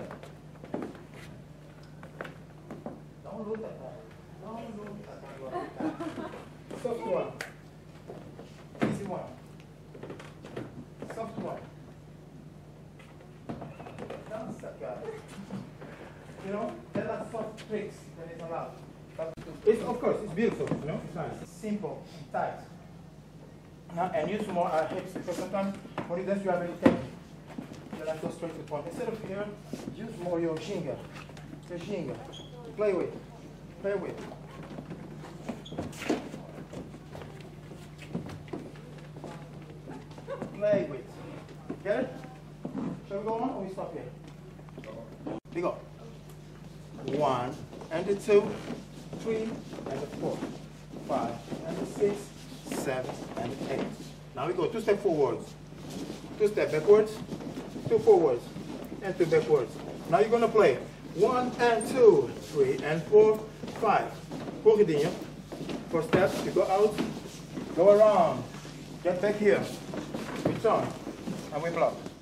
that. Don't look at that. Don't look at that. Soft one. Easy one. Soft one. That's that guy. You know, there are soft tricks that is allowed. But it's, of course, it's beautiful, you know, it's nice. Simple and tight. Now, and use more hips, because sometimes when you dance, you have a technique. You like to go straight to the point. Instead of here, use more your ginga. The ginga. Play with. Play with. Play with. Get it? Shall we go on or we stop here? We go. 1 and the 2, 3 and the 4, 5 and the 6, 7 and the 8. Now we go 2 steps forwards, 2 steps backwards, 2 forwards, and 2 backwards. Now you're gonna play 1 and 2, 3 and 4, 5. Corridinha. 4 steps. You go out, go around, get back here, return, and we block.